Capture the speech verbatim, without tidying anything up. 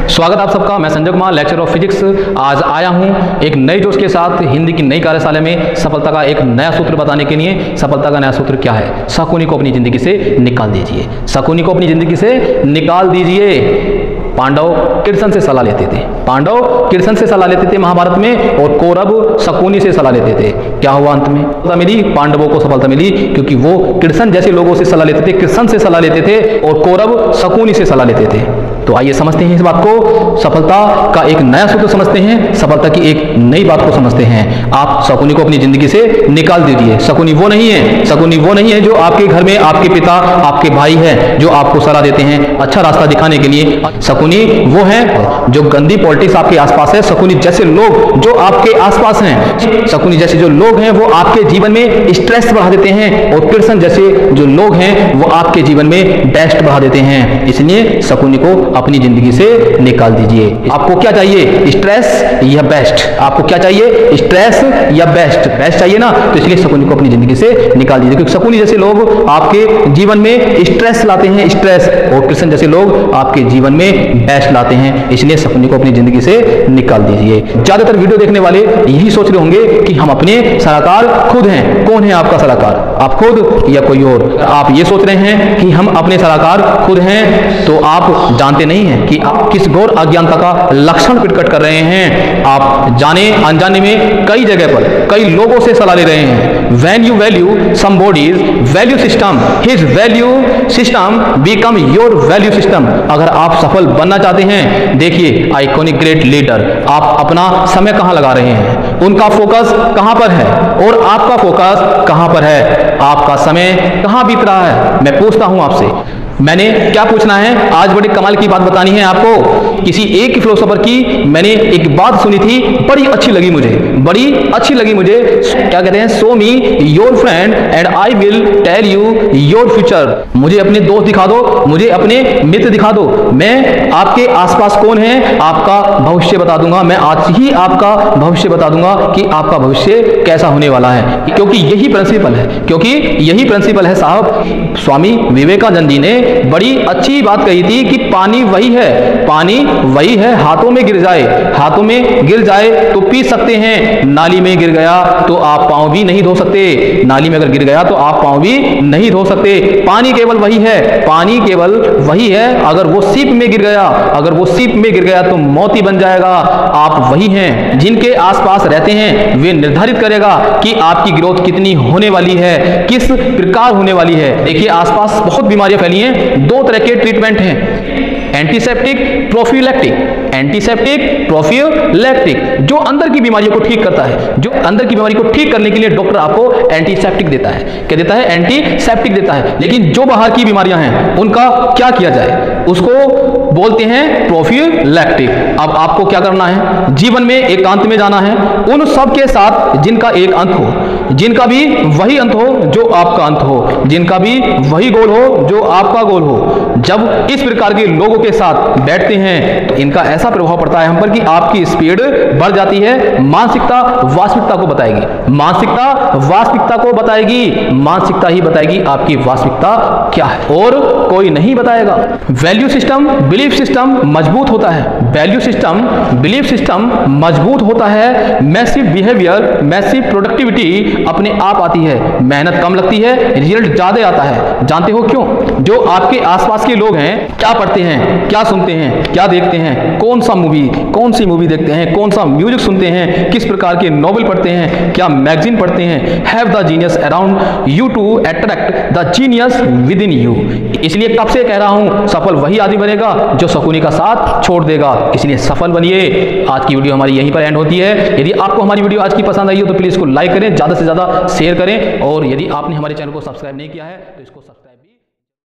स्वागत आप सबका। मैं Sanjay Kumar, lecture of physics. आज आया हूं एक नए जोश के साथ हिंदी की नई कार्यशाला में सफलता का एक नया सूत्र बताने के लिए। सफलता का नया सूत्र क्या है? शकुनी को अपनी जिंदगी से निकाल दीजिए। शकुनी को अपनी जिंदगी से निकाल दीजिए। पांडव कृष्ण से सलाह लेते थे पांडव कृष्ण से सलाह लेते थे महाभारत में, और कौरव शकुनी से सलाह लेते थे। क्या हुआ अंत में? सफलता मिली, पांडवों को सफलता मिली, क्योंकि वो कृष्ण जैसे लोगों से सलाह लेते थे, कृष्ण से सलाह लेते थे, और कौरव शकुनी से सलाह लेते थे। तो आइए समझते हैं इस बात को। सफलता का एक नया सूत्र समझते हैं, सफलता की एक नई बात को समझते हैं। आप शकुनी को अपनी जिंदगी से निकाल दीजिए। शकुनी वो नहीं है शकुनी वो नहीं है जो आपके घर में आपके पिता आपके भाई है, जो आपको सलाह देते हैं अच्छा रास्ता दिखाने के लिए। शकुनी वो है जो गंदी पॉलिटिक्स आपके आसपास है। शकुनी जैसे लोग जो आपके आसपास हैं, शकुनी जैसे जो लोग हैं वो आपके जीवन में स्ट्रेस बढ़ा देते हैं, और कृष्ण जैसे जो लोग हैं वो आपके जीवन में बेस्ट बढ़ा देते हैं। इसलिए शकुनी को अपनी जिंदगी से निकाल दीजिए। आपको क्या चाहिए? स्ट्रेस या बेस्ट? आपको क्या चाहिए? स्ट्रेस या बेस्ट? बेस्ट चाहिए ना, तो इसलिए शकुनी को अपनी जिंदगी से निकाल दीजिए, क्योंकि शकुनी जैसे लोग आपके जीवन में स्ट्रेस लाते हैं, स्ट्रेस, और कृष्ण जैसे लोग आपके जीवन में बेस्ट लाते हैं। इसलिए शकुनी को अपनी जिंदगी से निकाल दीजिए। ज्यादातर वीडियो देखने वाले यही सोच रहे होंगे कि हम अपने सलाहकार खुद हैं। कौन है आपका सलाहकार? आप खुद या कोई और? आप ये सोच रहे हैं कि हम अपने सलाहकार खुद हैं, तो आप जानते नहीं हैं कि आप किस घोर अज्ञानता का लक्षण प्रकट कर रहे हैं। आप जाने अनजाने में कई जगह पर कई लोगों से सलाह ले रहे हैं। When you value somebody's value system, his value system become your value system। अगर आप सफल बनना चाहते हैं, देखिए आइकॉनिक ग्रेट लीडर, आप अपना समय कहां लगा रहे हैं, उनका फोकस कहां पर है, और आपका फोकस कहां पर है, आपका समय कहां बीत रहा है। मैं पूछता हूं आपसे, मैंने क्या पूछना है? आज बड़ी कमाल की बात बतानी है आपको। किसी एक फिलोसोफर की मैंने एक बात सुनी थी, बड़ी अच्छी लगी मुझे बड़ी अच्छी लगी मुझे। क्या कहते हैं? Show me your friend and I will tell you your future. मुझे अपने दोस्त दिखा दो, मुझे अपने मित्र दिखा दो, मैं आपके आसपास कौन है आपका भविष्य बता दूंगा। मैं आज ही आपका भविष्य बता दूंगा कि आपका भविष्य कैसा होने वाला है, क्योंकि यही प्रिंसिपल है क्योंकि यही प्रिंसिपल है साहब। स्वामी विवेकानंद जी ने बड़ी अच्छी बात कही थी कि पानी वही है पानी वही है हाथों में गिर जाए हाथों में गिर जाए तो पी सकते हैं, नाली में गिर गया तो आप पांव भी नहीं धो सकते। नाली में अगर गिर गया तो आप पांव भी नहीं धो सकते। पानी केवल वही है पानी केवल वही है अगर वो सीप में गिर गया अगर वो सीप में गिर गया तो मौत ही बन जाएगा। आप वही हैं जिनके आसपास रहते हैं, वे निर्धारित करेगा कि आपकी ग्रोथ कितनी होने वाली है, किस प्रकार होने वाली है। देखिए आसपास बहुत बीमारियां फैली हैं। दो तरह के ट्रीटमेंट हैं, एंटीसेप्टिक, प्रोफिलैक्टिक। एंटीसेप्टिक, प्रोफिलैक्टिक जो अंदर की बीमारियों को ठीक करता है। जो अंदर की बीमारी को ठीक करने के लिए डॉक्टर आपको एंटीसेप्टिक देता है। क्या देता है? एंटीसेप्टिक देता है। लेकिन जो बाहर की बीमारियां हैं उनका क्या किया जाए? उसको बोलते हैं प्रोफिलैक्टिक। अब आपको क्या करना है? जीवन में एकांत में जाना है, उन सब के साथ जिनका एक अंत हो, जिनका भी वही अंत हो जो आपका अंत हो, जिनका भी वही गोल हो जो आपका गोल हो। जब इस प्रकार के लोगों के साथ बैठते हैं तो इनका ऐसा प्रभाव पड़ता है हम पर कि आपकी स्पीड बढ़ जाती है। मानसिकता वास्तविकता को बताएगी मानसिकता वास्तविकता को बताएगी मानसिकता ही बताएगी आपकी वास्तविकता क्या है, और कोई नहीं बताएगा। वैल्यू सिस्टम, बिलीफ सिस्टम मजबूत होता है। वैल्यू सिस्टम, बिलीफ सिस्टम मजबूत होता है। मैसिव बिहेवियर, मैसिव प्रोडक्टिविटी अपने आप आती है। मेहनत कम लगती है, रिजल्ट ज्यादा आता है। जानते हो क्यों? जो आपके आसपास के लोग हैं क्या पढ़ते हैं, क्या सुनते हैं, क्या देखते हैं, कौन सा मूवी कौन सी मूवी देखते हैं, कौन सा म्यूजिक सुनते हैं, किस प्रकार के नॉवेल पढ़ते हैं, क्या मैगजीन पढ़ते हैं। Have the genius around you to attract the genius within you. इसलिए कब से कह रहा हूं, सफल वही आदमी बनेगा जो शकुनी का साथ छोड़ देगा। इसलिए सफल बनिए। आज की वीडियो हमारी यहीं पर एंड होती है। यदि आपको हमारी वीडियो आज की पसंद आई हो तो प्लीज इसको लाइक करें, ज्यादा से ज्यादा शेयर करें, और यदि आपने हमारे चैनल को सब्सक्राइब नहीं किया है तो इसको